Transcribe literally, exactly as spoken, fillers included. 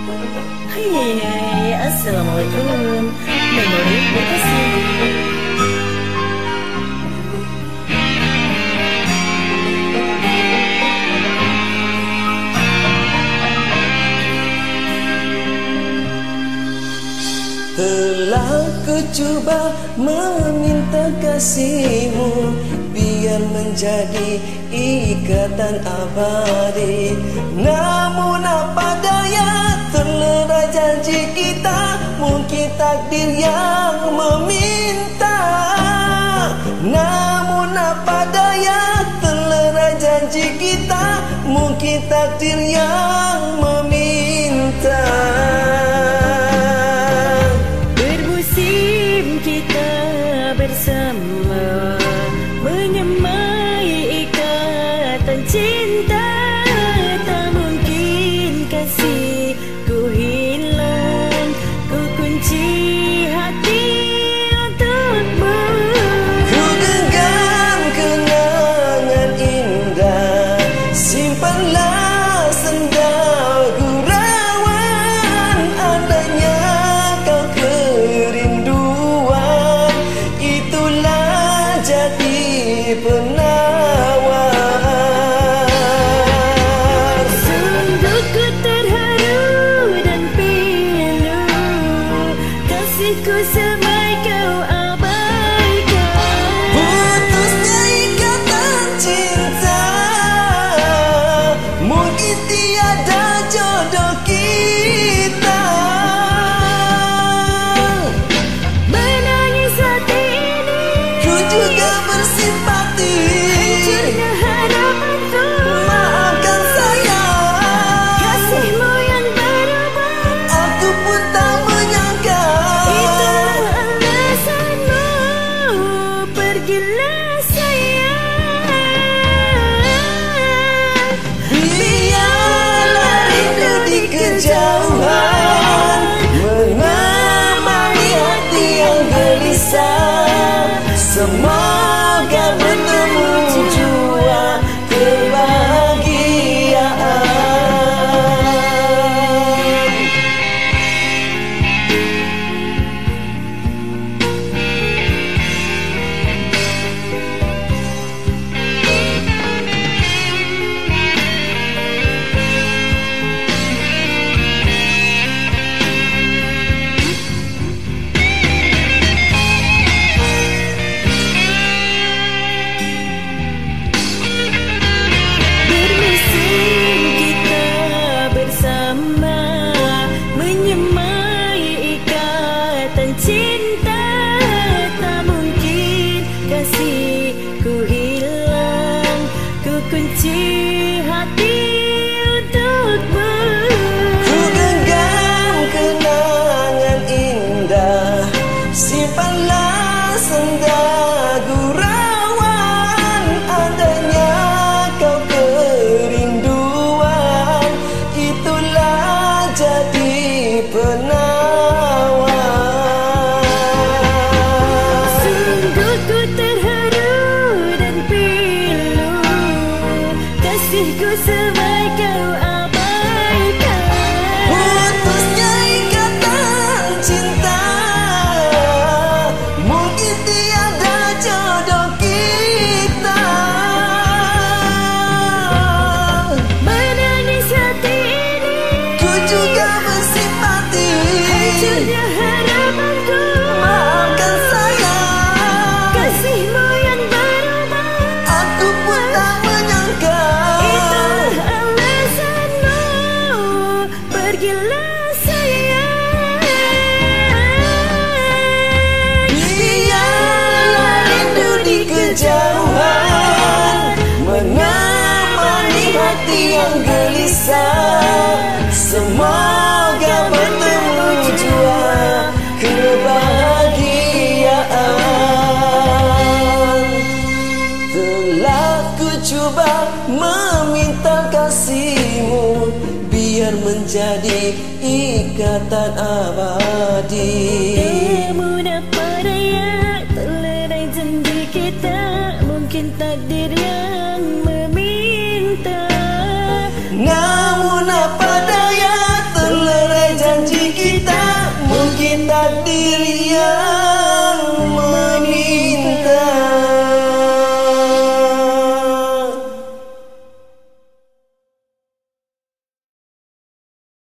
Hai, hai, assalamualaikum. Memori berkasih. Telah ku coba meminta kasihmu biar menjadi ikatan abadi. Namun apa daya, terlerai janji kita, mungkin takdir yang meminta. Namun apa daya, terlerai janji kita, mungkin takdir yang meminta. Bersama menyemai ikatan cinta, tak mungkin kasih ku hilang, ku kunci hati untukmu. Ku genggam kenangan indah, simpanlah sendal gurauan. Andainya kau kerinduan, itulah jadi penawar. Sungguh ku terharu dan pilu, kasihku semai kau abaikan. Putusnya ikatan cinta, mungkin tiada jodoh kita. Menangis hati ini, Ku juga bersimpati, hancurnya harapanku. maafkan saya, Kasihmu yang berubah, aku pun tak menyangka. itulah alasanmu, pergilah sayang. Biarlah rindu di kejauhan menemani hati yang gelisah. Semoga bertemu jua kebahagiaan. Bermusim kita bersama, menyemai ikatan cinta, tak mungkin kasih ku hilang, ku kunci hati untukmu. Ku genggam kenangan indah, simpanlah senda gurauan. Andainya kau kerinduan, itulah jadi penawar. Sungguh ku terharu dan pilu, kasihku semai kau abaikan. Putusnya ikatan cinta, mungkin tiada jodoh kita. Menangis hati ini, Ku juga bersimpati, hancurnya harapanku. maafkan saya, Kasihmu yang berubah, aku pun tak menyangka. itulah alasanmu, pergilah sayang. Biarlah rindu di kejauhan menemani hati yang gelisah. Semoga bertemu jua kebahagiaan. Telah ku coba meminta kasihmu biar menjadi ikatan abadi. Namun apa daya, terlerai janji kita, mungkin takdir yang meminta. Namun